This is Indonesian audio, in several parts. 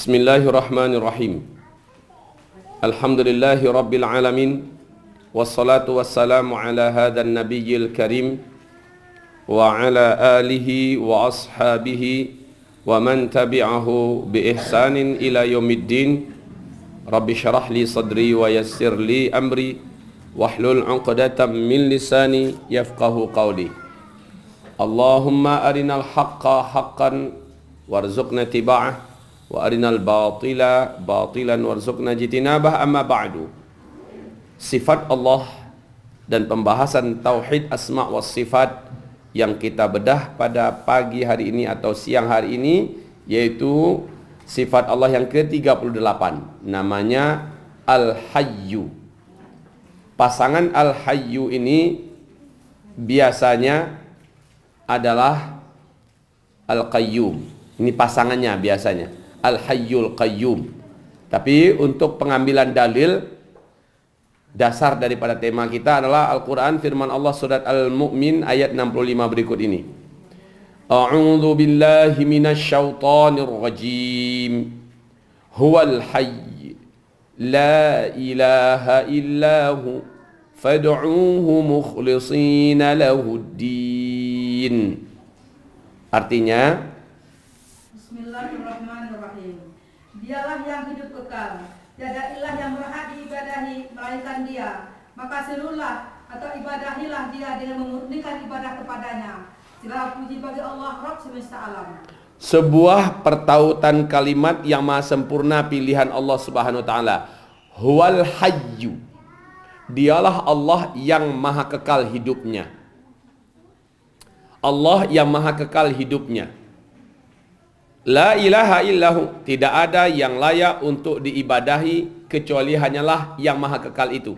Bismillahirrahmanirrahim. Alhamdulillahi rabbil alamin. Wassalatu wassalamu ala hadhan nabiyyil karim wa ala alihi wa ashabihi wa man tabi'ahu bi ihsanin ila yaumiddin. Rabbi syarah li sadri wa yassir li amri wahlul 'uqdatam min lisani yafqahu qawli. Allahumma arinal haqqa haqqan warzuqna tiba'ah wa arinal batila batilan warzuqna jitinabah. Amma ba'du. Sifat Allah dan pembahasan tauhid asma wa sifat yang kita bedah pada pagi hari ini atau siang hari ini, yaitu sifat Allah yang ke-38, namanya Al-Hayyu. Pasangan Al-Hayyu ini biasanya adalah Al-Qayyum. Ini pasangannya biasanya Al-Hayyul Qayyum. Tapi untuk pengambilan dalil, dasar daripada tema kita adalah Al-Quran, firman Allah surat Al-Mu'min ayat 65 berikut ini. A'udzu billahi minasy syaithanir rajim. Huwal hayy la ilaha illahu fad'uuhu mukhlishina lahuddin. Artinya, Bismillahirrahmanirrahim. Dialah yang hidup kekal, tiada ilah yang berhak diibadahi melainkan Dia. Maka serulah atau ibadahilah Dia dengan memurnikan ibadah kepadanya. Segala puji bagi Allah Rabb semesta alam. Sebuah pertautan kalimat yang maha sempurna pilihan Allah Subhanahu wa taala. Huwal Hayyu. Dialah Allah yang maha kekal hidupnya. Allah yang maha kekal hidupnya. La ilaha illahu, tidak ada yang layak untuk diibadahi kecuali hanyalah yang maha kekal itu.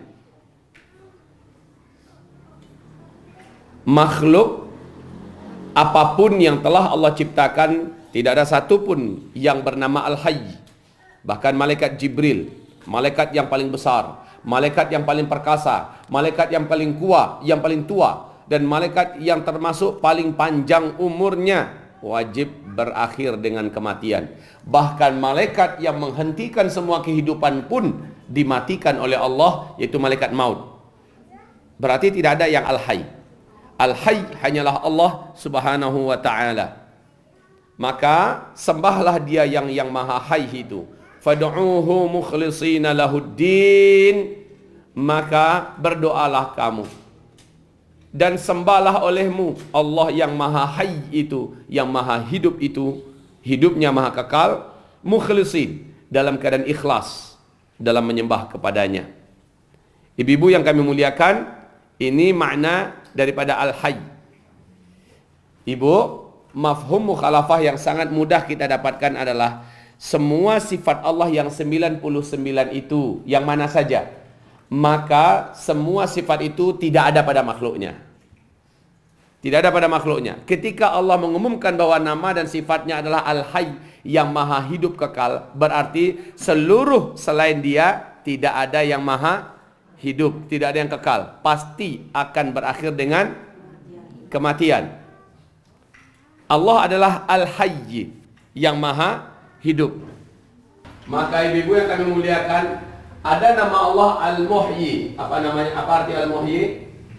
Makhluk apapun yang telah Allah ciptakan, tidak ada satupun yang bernama Al-Hayy. Bahkan malaikat Jibril, malaikat yang paling besar, malaikat yang paling perkasa, malaikat yang paling kuat, yang paling tua, dan malaikat yang termasuk paling panjang umurnya, wajib berakhir dengan kematian. Bahkan malaikat yang menghentikan semua kehidupan pun dimatikan oleh Allah, yaitu malaikat maut. Berarti tidak ada yang Al-Hayy. Al-Hayy hanyalah Allah Subhanahu wa ta'ala. Maka sembahlah Dia yang maha hayy itu. Fad'uuhu mukhlishina lahuddin. Maka berdoalah kamu dan sembahlah olehmu Allah yang maha hayy itu, yang maha hidup itu, hidupnya maha kekal, mukhlisin, dalam keadaan ikhlas dalam menyembah kepadanya. Ibu-ibu yang kami muliakan, ini makna daripada Al-Hayy. Ibu, mafhum mukhalafah yang sangat mudah kita dapatkan adalah semua sifat Allah yang 99 itu, yang mana saja, maka semua sifat itu tidak ada pada makhluknya. Tidak ada pada makhluknya. Ketika Allah mengumumkan bahwa nama dan sifatnya adalah Al-Hayy, yang maha hidup kekal, berarti seluruh selain Dia tidak ada yang maha hidup, tidak ada yang kekal. Pasti akan berakhir dengan kematian. Allah adalah Al-Hayy, yang maha hidup. Maka ibu-ibu yang kami muliakan, ada nama Allah Al-Muhyi. Apa namanya? Apa arti Al-Muhyi?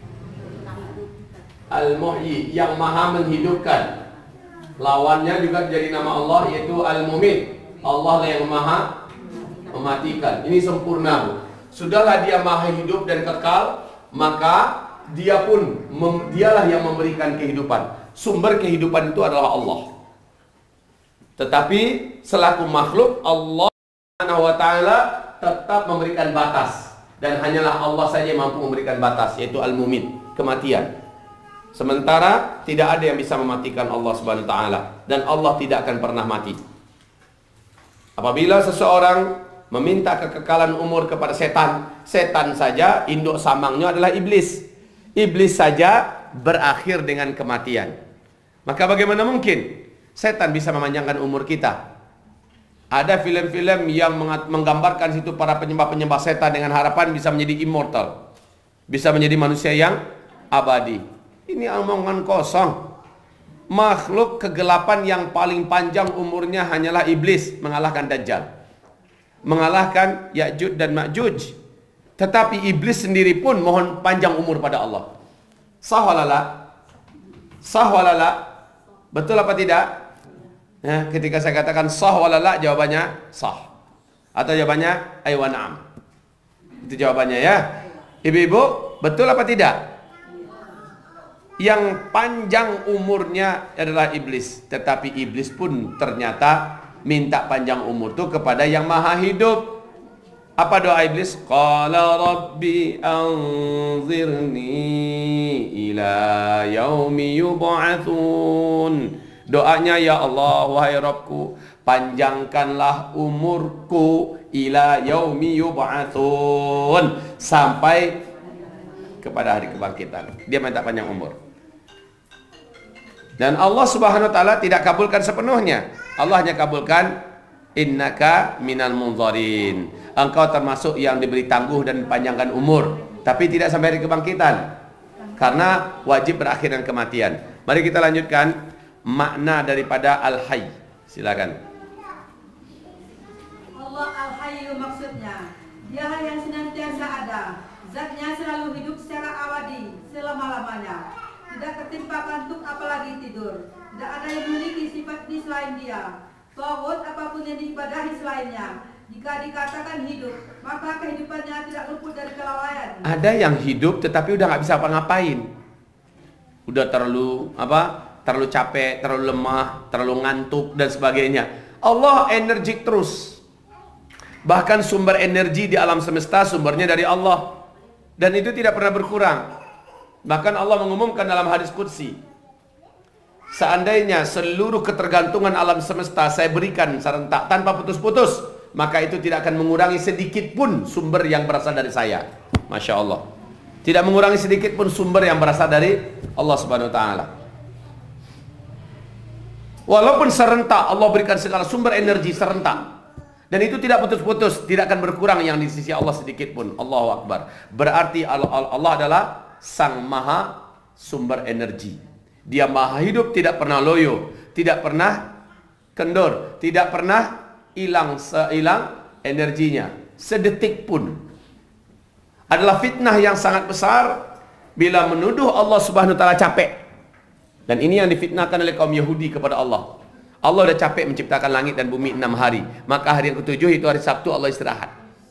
Al-Muhyi, yang maha menghidupkan. Lawannya juga jadi nama Allah, yaitu Al-Mumit. Allah yang maha mematikan. Ini sempurna, Bu. Sudahlah Dia maha hidup dan kekal, maka Dia pun Dialah yang memberikan kehidupan. Sumber kehidupan itu adalah Allah. Tetapi selaku makhluk, Allah Subhanahu wa ta'ala tetap memberikan batas, dan hanyalah Allah saja yang mampu memberikan batas, yaitu Al-Mumit, kematian. Sementara tidak ada yang bisa mematikan Allah Subhanahu wa ta'ala, dan Allah tidak akan pernah mati. Apabila seseorang meminta kekekalan umur kepada setan, setan saja induk samangnya adalah iblis. Iblis saja berakhir dengan kematian. Maka bagaimana mungkin setan bisa memanjangkan umur kita? Ada film-film yang menggambarkan situ para penyembah-penyembah setan dengan harapan bisa menjadi immortal, bisa menjadi manusia yang abadi. Ini omongan kosong. makhluk kegelapan yang paling panjang umurnya hanyalah iblis, mengalahkan Dajjal, mengalahkan Ya'juj dan Ma'juj. Tetapi iblis sendiri pun mohon panjang umur pada Allah. Sah walala? Sah walala? Betul apa tidak? Ya, ketika saya katakan sah walala, jawabannya sah. Atau jawabannya ay wa na'am. Itu jawabannya ya. Ibu-ibu, betul apa tidak? Yang panjang umurnya adalah iblis. Tetapi iblis pun ternyata minta panjang umur itu kepada yang maha hidup. Apa doa iblis? Qala rabbi anzirni ila yaumi yub'atsun. Doanya, ya Allah, wahai Rabbku, panjangkanlah umurku ila yaumi yub'atsun, sampai kepada hari kebangkitan. Dia minta panjang umur. Dan Allah Subhanahu wa taala tidak kabulkan sepenuhnya. Allah hanya kabulkan innaka minal munzarin. Engkau termasuk yang diberi tangguh dan panjangkan umur, tapi tidak sampai hari kebangkitan. Karena wajib berakhir dengan kematian. Mari kita lanjutkan makna daripada al-hayy. Silakan. Allah al-hayyu maksudnya, dialah yang senantiasa ada. Zatnya selalu hidup secara abadi selama-lamanya. Tidak ketimpa kantuk apalagi tidur. Tidak ada yang memiliki sifat di selain dia. Tawud apapun yang diibadahi selainnya. Jika dikatakan hidup, maka kehidupannya tidak luput dari kelalaian. Ada yang hidup tetapi udah nggak bisa apa-ngapain. Udah terlalu terlalu capek, terlalu lemah, terlalu ngantuk dan sebagainya. Allah energik terus. Bahkan sumber energi di alam semesta sumbernya dari Allah. Dan itu tidak pernah berkurang. Bahkan Allah mengumumkan dalam hadis qudsi, seandainya seluruh ketergantungan alam semesta saya berikan serentak tanpa putus-putus, maka itu tidak akan mengurangi sedikit pun sumber yang berasal dari saya. Masya Allah. Tidak mengurangi sedikit pun sumber yang berasal dari Allah Subhanahu wa taala. Walaupun serentak Allah berikan segala sumber energi serentak, dan itu tidak putus-putus, tidak akan berkurang yang di sisi Allah sedikit pun. Allahu Akbar. Berarti Allah adalah sang maha sumber energi. Dia maha hidup, tidak pernah loyo, tidak pernah kendor, tidak pernah hilang energinya sedetik pun. Adalah fitnah yang sangat besar bila menuduh Allah Subhanahu wa taala capek. Dan ini yang difitnahkan oleh kaum Yahudi kepada Allah. Allah sudah capek menciptakan langit dan bumi 6 hari. Maka hari yang ke-7 itu hari Sabtu Allah istirahat.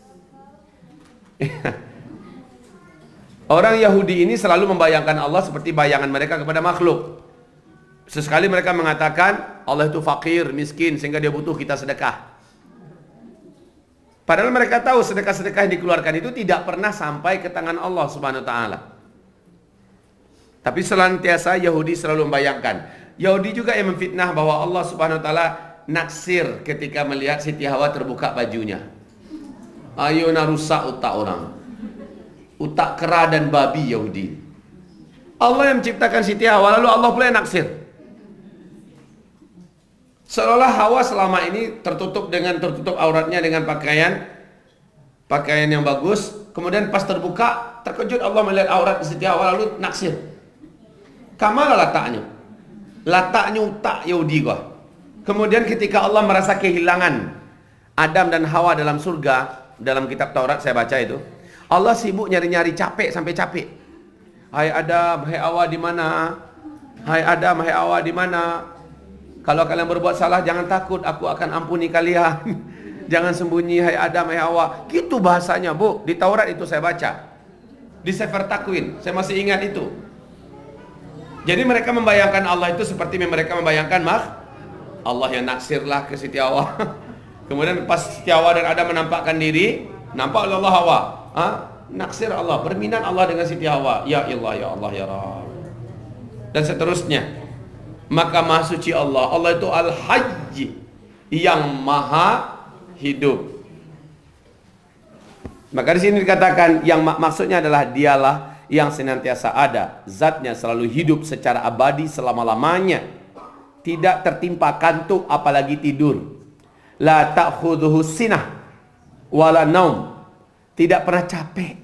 Orang Yahudi ini selalu membayangkan Allah seperti bayangan mereka kepada makhluk. Sesekali mereka mengatakan Allah itu fakir, miskin, sehingga dia butuh kita sedekah. Padahal mereka tahu sedekah-sedekah yang dikeluarkan itu tidak pernah sampai ke tangan Allah Subhanahu wa taala. Tapi senantiasa Yahudi selalu membayangkan. Yahudi juga yang memfitnah bahwa Allah Subhanahu wa taala naksir ketika melihat Siti Hawa terbuka bajunya. Ayo rusak utak orang. Utak kera dan babi Yahudi. Allah yang menciptakan Siti Hawa, lalu Allah pula yang naksir. Seolah Hawa selama ini tertutup auratnya dengan pakaian yang bagus, kemudian pas terbuka terkejut Allah melihat aurat Siti Hawa lalu naksir. Kamala lataknya utak Yahudi gua. Kemudian ketika Allah merasa kehilangan Adam dan Hawa dalam surga, dalam kitab Taurat saya baca itu, Allah sibuk nyari-nyari, capek sampai capek. Hai Adam, hai Hawa di mana? Hai Adam, hai Hawa di mana? Kalau kalian berbuat salah jangan takut, aku akan ampuni kalian. Jangan sembunyi, hai Adam, hai Hawa. Gitu bahasanya, Bu. Di Taurat itu saya baca. Di Sefer Takwin, saya masih ingat itu. Jadi mereka membayangkan Allah itu seperti mereka membayangkan Allah yang naksirlah ke Siti Hawa. Kemudian pas Siti Hawa dan Adam menampakkan diri, nampak oleh Allah Hawa. Naksir Allah, berminat Allah dengan Siti Hawa. Ya Allah, ya Allah, ya Rabb. Dan seterusnya. Maka maha suci Allah. Allah itu Al-Hayy, yang maha hidup. Maka di sini dikatakan yang maksudnya adalah dialah yang senantiasa ada, zatnya selalu hidup secara abadi selama-lamanya, tidak tertimpa kantuk apalagi tidur. La ta'khudhuhu sinah wala naum, tidak pernah capek,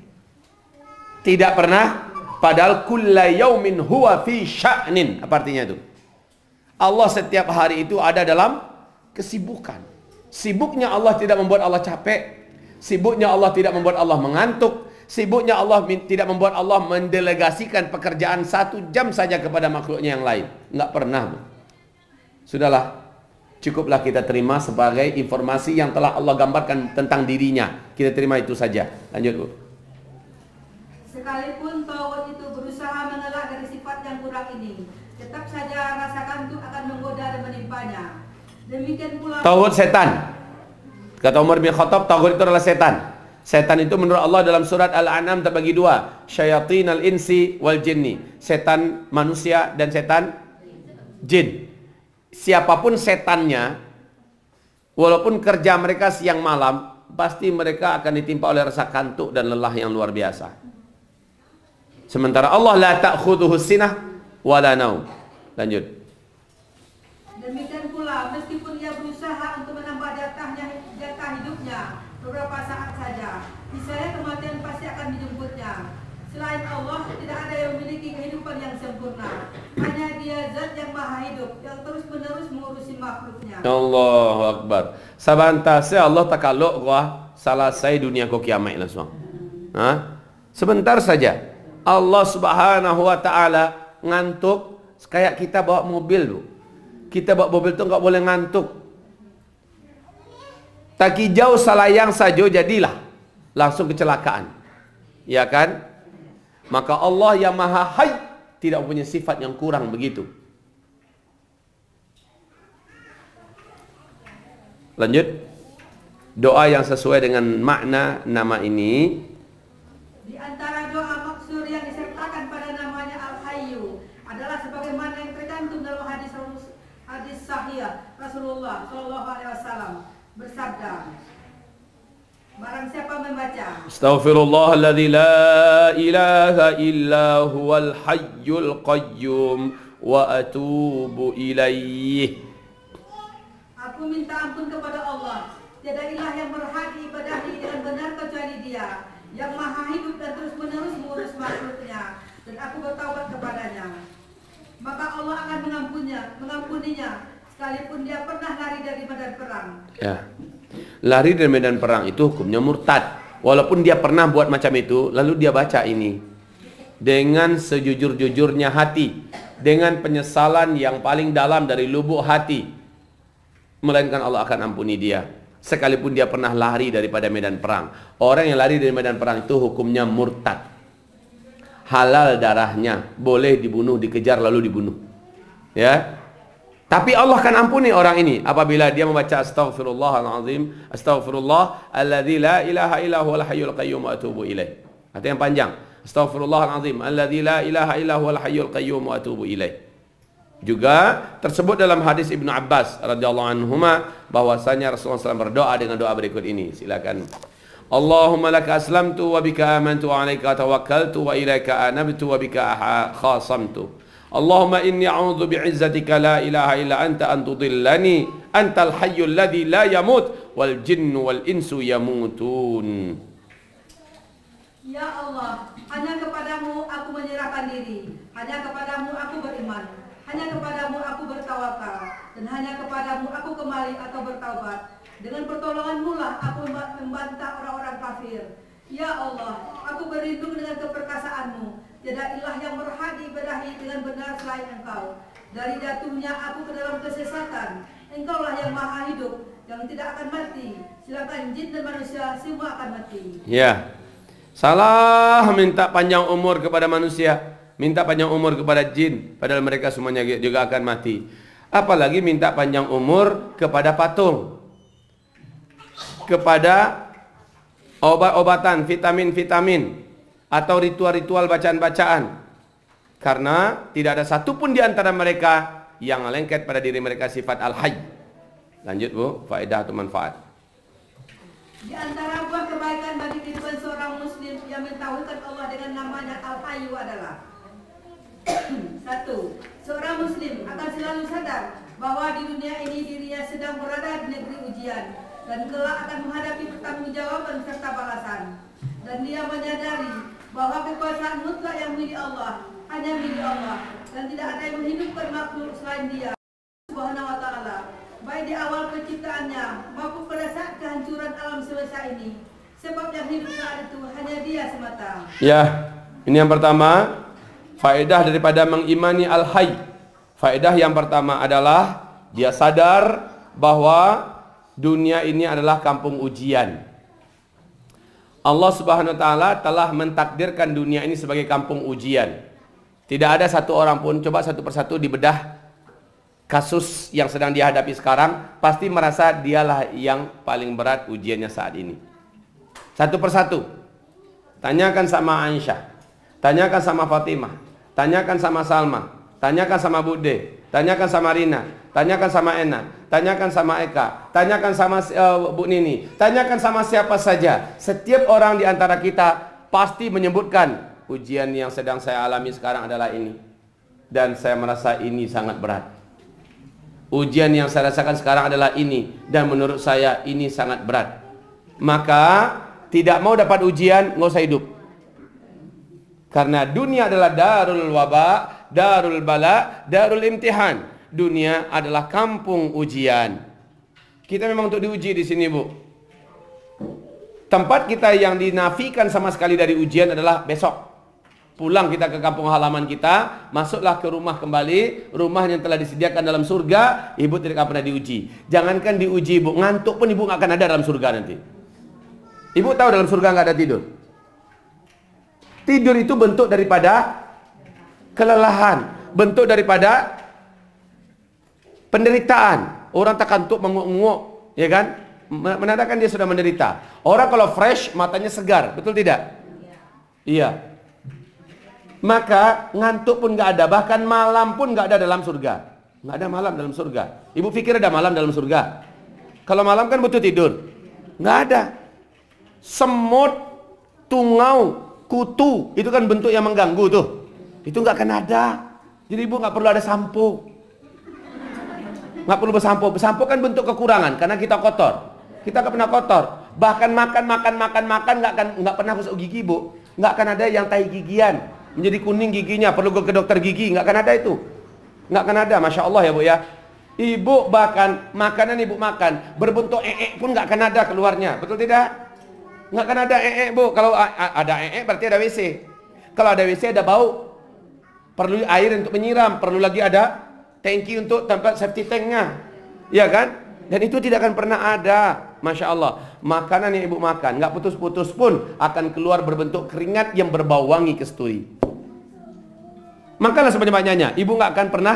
tidak pernah, padahal kulla yaumin huwa fi sya'nin. Apa artinya itu? Allah setiap hari itu ada dalam kesibukan. Sibuknya Allah tidak membuat Allah capek. Sibuknya Allah tidak membuat Allah mengantuk. Sibuknya Allah tidak membuat Allah mendelegasikan pekerjaan 1 jam saja kepada makhluknya yang lain. Enggak pernah. Sudahlah. Cukuplah kita terima sebagai informasi yang telah Allah gambarkan tentang dirinya. Kita terima itu saja. Lanjut, Bu. Sekalipun tauhid itu berusaha mengelak dari sifat yang kurang ini, tetap saja rasa kantuk akan menggoda dan menimpanya. Demikian pula Tauhid setan. Kata Umar bin Khattab, tauhid itu adalah setan. Setan itu menurut Allah dalam surat Al-An'am terbagi 2. Syayatinal insi wal jinni. Setan manusia dan setan jin. Siapapun setannya, walaupun kerja mereka siang malam, pasti mereka akan ditimpa oleh rasa kantuk dan lelah yang luar biasa. Sementara Allah la ta'khudhuhu sinah wala naum. Lanjut. demikian pula meskipun ia berusaha untuk menambah jatah hidupnya beberapa saat saja, niscaya kematian pasti akan dijemputnya. Selain Allah, tidak ada yang memiliki kehidupan yang sempurna. Hanya Dia Zat yang Maha Hidup, yang terus-menerus mengurusi makhluknya. Allahu Akbar. Sabantase Allah takaluk gua selesai dunia ko kiamat langsung. Sebentar saja. Allah Subhanahu wa taala ngantuk kayak kita bawa mobil, Bu. Kita bawa mobil tu enggak boleh ngantuk. Tak jauh salayang saja jadilah langsung kecelakaan. Ya kan? Maka Allah yang Maha Hayy tidak punya sifat yang kurang begitu. Lanjut. Doa yang sesuai dengan makna nama ini. Di antara doa maksur yang disertakan pada namanya Al-Hayyu adalah sebagaimana yang tercantum dalam hadis sahih Rasulullah SAW bersabda, barang siapa membaca Astaghfirullahalladzi la ilaha illa huwal hayyul qayyum wa atubu ilaih. Aku minta ampun kepada Allah. Tiada ilah yang berhak diibadahi dengan benar kecuali Dia, yang Maha Hidup dan terus-menerus mengurus makhluknya, dan aku bertaubat kepadanya. Maka Allah akan mengampuninya, sekalipun dia pernah lari dari medan perang. Ya. Lari dari medan perang itu hukumnya murtad. Walaupun dia pernah buat macam itu, lalu dia baca ini dengan sejujur-jujurnya hati, dengan penyesalan yang paling dalam dari lubuk hati, melainkan Allah akan ampuni dia, sekalipun dia pernah lari daripada medan perang. Orang yang lari dari medan perang itu hukumnya murtad. Halal darahnya, boleh dibunuh, dikejar lalu dibunuh. Ya. Tapi Allah akan ampuni orang ini apabila dia membaca astaghfirullahalazim, astaghfirullah alladzi la ilaha illa huwal hayyul qayyum wa atubu ilaih. Arti yang panjang. Astaghfirullahalazim alladzi la ilaha illa huwal hayyul qayyum wa atubu ilaih. Juga tersebut dalam hadis Ibnu Abbas radhiyallahu anhuma bahwasanya Rasulullah SAW berdoa dengan doa berikut ini. Silakan. Allahumma laka aslamtu wa bika amantu wa 'alaika tawakkaltu wa ilaika anabtu wa bika khasamtu. Allahumma inni a'udzu bi'izzatika la ilaha illa anta an tudillani antal hayyul ladzi la yamut wal jinnu wal insu yamutun. Ya Allah, hanya kepadamu aku menyerahkan diri, hanya kepadamu aku beriman, hanya kepadamu aku bertawakal, dan hanya kepadamu aku kembali atau bertaubat. Dengan pertolonganmu lah aku membantah orang-orang kafir. Ya Allah, aku berlindung dengan keperkasaanmu. Tiada ilah yang berhak diibadahi dengan benar selain Engkau. Dari jatuhnya aku ke dalam kesesatan, Engkaulah yang Maha Hidup, yang tidak akan mati. Silakan jin dan manusia semua akan mati. Ya. Salah minta panjang umur kepada manusia, minta panjang umur kepada jin, padahal mereka semuanya juga akan mati. Apalagi minta panjang umur kepada patung, kepada obat-obatan, vitamin-vitamin, atau ritual-ritual bacaan-bacaan. Karena tidak ada satupun di antara mereka yang lengket pada diri mereka sifat Al-Hayy. Lanjut, Bu, faedah atau manfaat. Di antara buah kebaikan bagi kehidupan seorang muslim yang mentauhidkan Allah dengan namanya Al-Hayyu adalah 1. Seorang muslim akan selalu sadar bahwa di dunia ini dirinya sedang berada di negeri ujian dan kelak akan menghadapi pertanggungjawaban serta balasan. Dan dia menyadari bahwa kekuasaan mutlak yang milik Allah hanya milik Allah, dan tidak ada yang menghidupkan makhluk selain Dia. baik di awal penciptaannya maupun pada saat kehancuran alam semesta ini. Sebab yang hidup saat itu hanya Dia semata. Ya, ini yang pertama, faedah daripada mengimani Al-Hayy. Faedah yang pertama adalah dia sadar bahwa dunia ini adalah kampung ujian. Allah Subhanahu wa taala telah mentakdirkan dunia ini sebagai kampung ujian. Tidak ada satu orang pun, coba satu persatu dibedah kasus yang sedang dihadapi sekarang, pasti merasa dialah yang paling berat ujiannya saat ini. Satu persatu. Tanyakan sama Aisyah, tanyakan sama Fatimah, tanyakan sama Salma, tanyakan sama Bude, tanyakan sama Rina, tanyakan sama Ena, tanyakan sama Eka, tanyakan sama Bu Nini, tanyakan sama siapa saja. Setiap orang di antara kita pasti menyebutkan ujian yang sedang saya alami sekarang adalah ini. Dan saya merasa ini sangat berat. Ujian yang saya rasakan sekarang adalah ini. Dan menurut saya ini sangat berat. Maka tidak mau dapat ujian, nggak usah hidup. Karena dunia adalah darul waba, darul bala, darul imtihan. Dunia adalah kampung ujian. Kita memang untuk diuji di sini, Bu. Tempat kita yang dinafikan sama sekali dari ujian adalah besok. Pulang kita ke kampung halaman kita, masuklah ke rumah kembali, rumah yang telah disediakan dalam surga, ibu tidak akan pernah diuji. Jangankan diuji, Ibu, ngantuk pun ibu nggak akan ada dalam surga nanti. Ibu tahu dalam surga nggak ada tidur. Tidur itu bentuk daripada kelelahan, bentuk daripada penderitaan. Orang tak kantuk menguk-nguk, ya kan? Menandakan dia sudah menderita. Orang kalau fresh matanya segar, betul tidak? Iya. Maka ngantuk pun nggak ada, bahkan malam pun nggak ada dalam surga. Nggak ada malam dalam surga. Ibu pikir ada malam dalam surga? Kalau malam kan butuh tidur. Nggak ada. Semut, tungau, kutu, itu kan bentuk yang mengganggu tuh. Itu nggak akan ada. Jadi ibu nggak perlu ada sampo. Nggak perlu bersampo. Bersampo kan bentuk kekurangan karena kita kotor. Kita nggak pernah kotor. Bahkan makan nggak pernah gosok gigi, Bu. Nggak akan ada yang tahi gigian menjadi kuning giginya, perlu ke dokter gigi, nggak akan ada itu. Nggak akan ada, Masya Allah ya Bu ya. Ibu bahkan makanan ibu makan berbentuk pun nggak akan ada keluarnya, betul tidak? Nggak akan ada Bu. Kalau ada berarti ada WC. Kalau ada WC ada bau, perlu air untuk menyiram, perlu lagi ada tangki untuk tempat safety tanknya, ya kan? Dan itu tidak akan pernah ada. Masya Allah. Makanan yang ibu makan nggak putus-putus pun akan keluar berbentuk keringat yang berbau wangi kesturi. Makanlah sebanyak-banyaknya. Ibu nggak akan pernah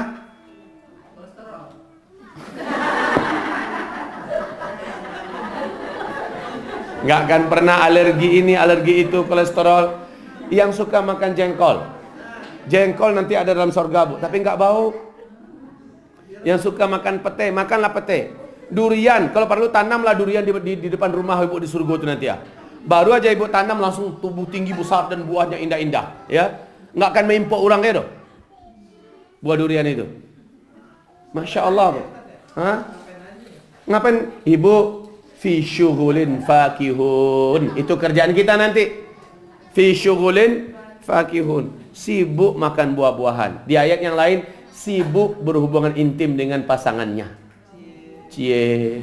nggak akan pernah alergi ini, alergi itu, kolesterol. Yang suka makan jengkol, jengkol nanti ada dalam surga, Bu, tapi nggak bau. Yang suka makan pete, makanlah pete. Durian, kalau perlu tanamlah durian di depan rumah ibu di surga itu nanti ya. Baru aja ibu tanam langsung tumbuh tinggi besar dan buahnya indah-indah, ya. Nggak akan meimpok orang itu. Buah durian itu. Masya Allah, Bu. Hah? Ngapain? Ibu fi syughulin fakihun. Itu kerjaan kita nanti. Fi syughulin fakihun. Sibuk makan buah-buahan. Di ayat yang lain, sibuk berhubungan intim dengan pasangannya. Cie.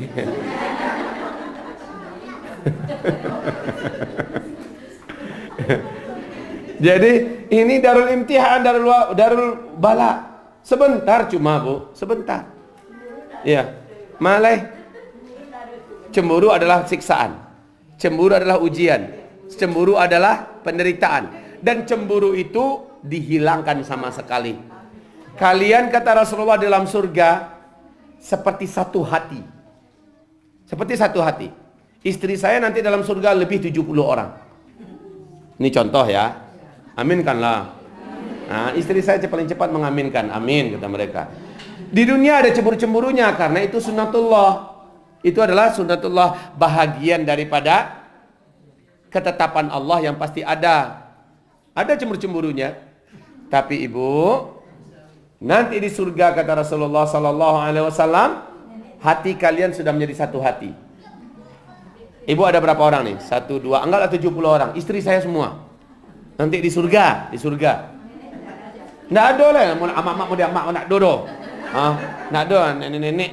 Jadi ini darul imtihan, darul bala. Sebentar cuma, Bu, sebentar. Ya, malah cemburu adalah siksaan. Cemburu adalah ujian. Cemburu adalah penderitaan. Dan cemburu itu dihilangkan sama sekali. Kalian, kata Rasulullah, dalam surga seperti satu hati. Seperti satu hati. Istri saya nanti dalam surga lebih 70 orang. Ini contoh ya. Aminkanlah. Nah, istri saya paling cepat mengaminkan. Amin, kata mereka. Di dunia ada cemburu-cemburunya karena itu sunnatullah. Itu adalah sunnatullah, bahagian daripada ketetapan Allah yang pasti ada. Ada cemburu-cemburunya. Tapi Ibu, nanti di surga, kata Rasulullah sallallahu alaihi wasallam, hati kalian sudah menjadi satu hati. Ibu ada berapa orang nih? 1, 2, anggaplah 70 orang. Istri saya semua. Nanti di surga, di surga. Nggak ada lah, mau amak-amak, mau diamak, mau nak dodo. Nak doan nenek-nenek.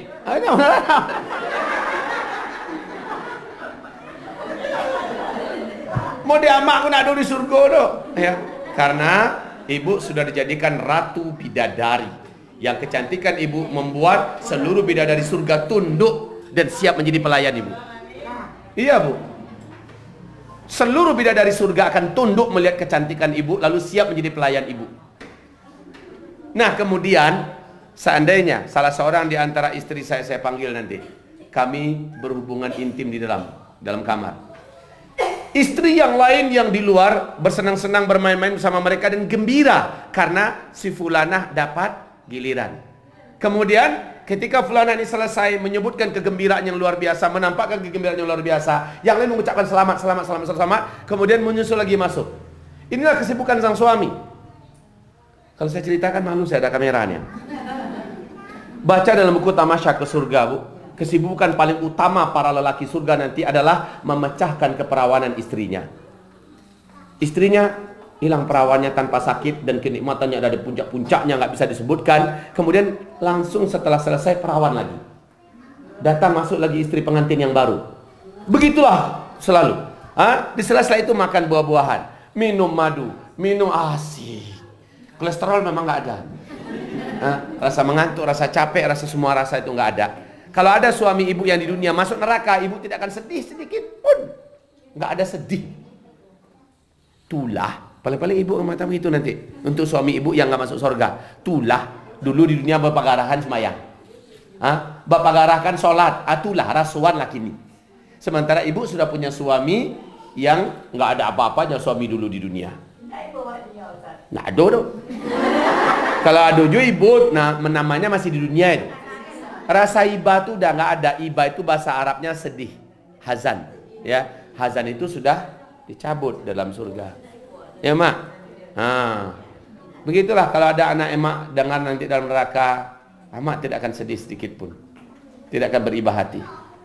Mau diamak aku nak do di surga do. Ya, karena ibu sudah dijadikan ratu bidadari. Yang kecantikan ibu membuat seluruh bidadari surga tunduk dan siap menjadi pelayan ibu. Iya, Bu. Seluruh bidadari surga akan tunduk melihat kecantikan ibu lalu siap menjadi pelayan ibu. Nah, kemudian seandainya salah seorang di antara istri saya panggil nanti, kami berhubungan intim di dalam kamar. Istri yang lain yang di luar bersenang-senang bermain-main bersama mereka dan gembira karena si fulanah dapat giliran. Kemudian ketika fulanah ini selesai menyebutkan kegembiraan yang luar biasa, menampakkan kegembiraan yang luar biasa, yang lain mengucapkan selamat, kemudian menyusul lagi masuk. Inilah kesibukan sang suami. Kalau saya ceritakan malu, saya ada kameranya. Baca dalam buku Tamasya ke Surga, Bu. Kesibukan paling utama para lelaki surga nanti adalah memecahkan keperawanan istrinya. Istrinya hilang perawannya tanpa sakit dan kenikmatannya ada di puncak-puncaknya, nggak bisa disebutkan. Kemudian langsung setelah selesai perawan lagi. Datang masuk lagi istri pengantin yang baru. Begitulah selalu. Di sela-sela itu makan buah-buahan, minum madu, minum asih. Kolesterol memang nggak ada. Rasa mengantuk, rasa capek, rasa semua rasa itu nggak ada. Kalau ada suami ibu yang di dunia masuk neraka, ibu tidak akan sedih sedikit pun. Nggak ada sedih. Tulah. Paling-paling ibu mengatakan itu nanti. Untuk suami ibu yang nggak masuk surga. Tulah. Dulu di dunia bapak garahan semayang. Bapak garahkan sholat. Tulah rasuan laki ini. Sementara ibu sudah punya suami yang nggak ada apa-apanya suami dulu di dunia. Nah, aduh. Kalau aduh ibu, nah namanya masih di dunia itu. Rasa iba itu udah nggak ada. Iba itu bahasa Arabnya sedih, hazan. Ya, hazan itu sudah dicabut dalam surga. Ya, Mak. Begitulah kalau ada anak emak dengar nanti dalam neraka, Mak tidak akan sedih sedikit pun, tidak akan beribah hati.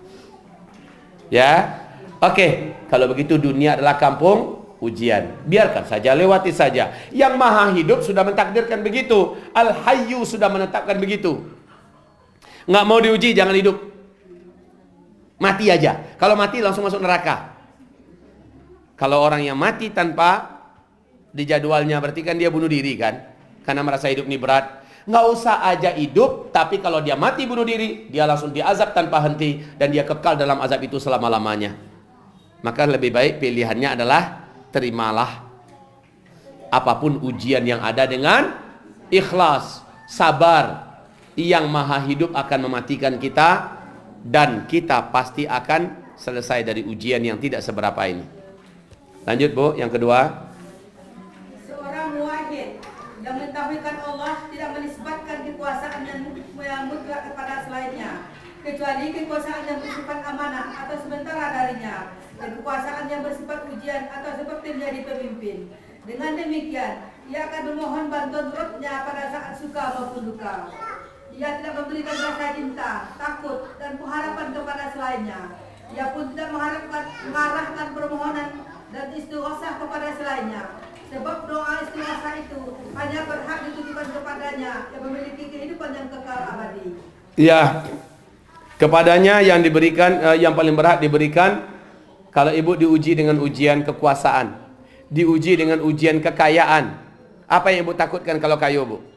Ya, oke. Kalau begitu dunia adalah kampung ujian. Biarkan saja, lewati saja. Yang Maha Hidup sudah mentakdirkan begitu. Al-Hayyu sudah menetapkan begitu. Nggak mau diuji, jangan hidup. Mati aja. Kalau mati langsung masuk neraka. Kalau orang yang mati tanpa dijadwalnya, berarti kan dia bunuh diri kan? Karena merasa hidup ini berat. Nggak usah aja hidup, tapi kalau dia mati bunuh diri, dia langsung diazab tanpa henti. Dan dia kekal dalam azab itu selama-lamanya. Maka lebih baik pilihannya adalah terimalah apapun ujian yang ada dengan ikhlas, sabar. Yang Maha Hidup akan mematikan kita dan kita pasti akan selesai dari ujian yang tidak seberapa ini. Lanjut, Bu, yang kedua. Seorang muwahhid yang mentauhidkan Allah tidak menisbatkan kekuasaan yang mutlak kepada selainnya, kecuali kekuasaan yang bersifat amanah atau sementara darinya, dan kekuasaan yang bersifat ujian atau seperti menjadi pemimpin. Dengan demikian, ia akan memohon bantuan Rabb-Nya pada saat suka maupun duka. Ia tidak memberikan rasa cinta, takut, dan pengharapan kepada selainnya. Ia pun tidak mengarahkan permohonan dan istighosah kepada selainnya. Sebab doa istighosah itu hanya berhak ditujukan kepadanya yang memiliki kehidupan yang kekal abadi. Ya, kepadanya yang diberikan, yang paling berhak diberikan. Kalau ibu diuji dengan ujian kekuasaan, diuji dengan ujian kekayaan, apa yang ibu takutkan kalau kaya, Bu?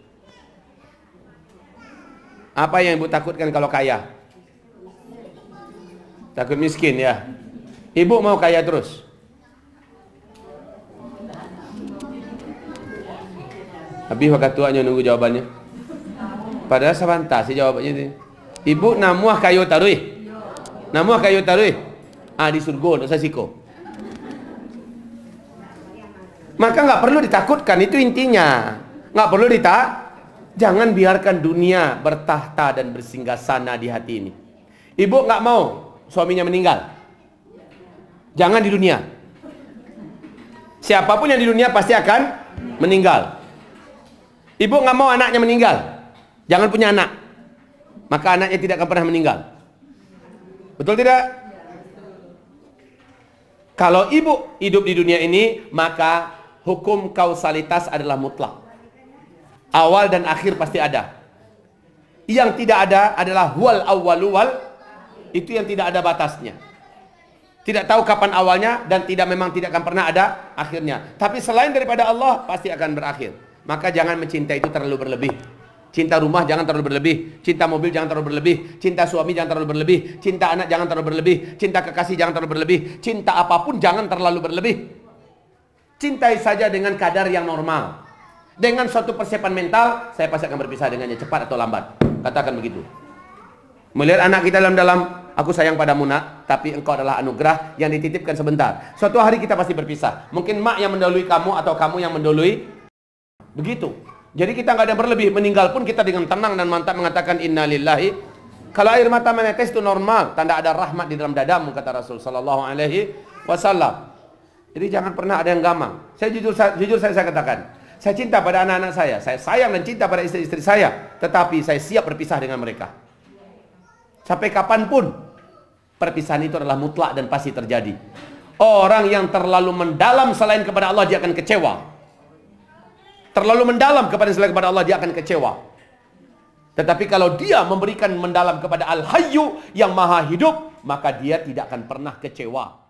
Apa yang ibu takutkan kalau kaya? Takut miskin ya? Ibu mau kaya terus? Habis waktu tuanya nunggu jawabannya. Padahal sabanta sih jawabannya ini. Ibu namuah kayu tarui. Namuah kayu tarui. Di surga dosa siko. Maka nggak perlu ditakutkan, itu intinya. Nggak perlu jangan biarkan dunia bertahta dan bersinggasana di hati ini. Ibu nggak mau suaminya meninggal. Jangan di dunia. Siapapun yang di dunia pasti akan meninggal. Ibu nggak mau anaknya meninggal. Jangan punya anak. Maka anaknya tidak akan pernah meninggal. Betul tidak? Kalau ibu hidup di dunia ini, maka hukum kausalitas adalah mutlak. Awal dan akhir pasti ada. Yang tidak ada adalah huwal awwalu wal, itu yang tidak ada batasnya. Tidak tahu kapan awalnya dan memang tidak akan pernah ada akhirnya. Tapi selain daripada Allah pasti akan berakhir. Maka jangan mencinta itu terlalu berlebih. Cinta rumah jangan terlalu berlebih, cinta mobil jangan terlalu berlebih, cinta suami jangan terlalu berlebih, cinta anak jangan terlalu berlebih, cinta kekasih jangan terlalu berlebih, cinta apapun jangan terlalu berlebih. Cintai saja dengan kadar yang normal. Dengan suatu persiapan mental, saya pasti akan berpisah dengannya cepat atau lambat. Katakan begitu. Melihat anak kita dalam aku sayang padamu nak, tapi engkau adalah anugerah yang dititipkan sebentar. Suatu hari kita pasti berpisah. Mungkin mak yang mendahului kamu atau kamu yang mendahului. Begitu. Jadi kita nggak ada berlebih. Meninggal pun kita dengan tenang dan mantap mengatakan innalillahi. Kalau air mata menetes itu normal, tanda ada rahmat di dalam dadamu, kata Rasul sallallahu alaihi wasallam. Jadi jangan pernah ada yang gamang. Saya jujur saya katakan, saya cinta pada anak-anak saya sayang dan cinta pada istri-istri saya, tetapi saya siap berpisah dengan mereka. Sampai kapanpun perpisahan itu adalah mutlak dan pasti terjadi. Orang yang terlalu mendalam selain kepada Allah dia akan kecewa. Terlalu mendalam selain kepada Allah dia akan kecewa. Tetapi kalau dia memberikan mendalam kepada Al-Hayyu yang maha hidup, maka dia tidak akan pernah kecewa.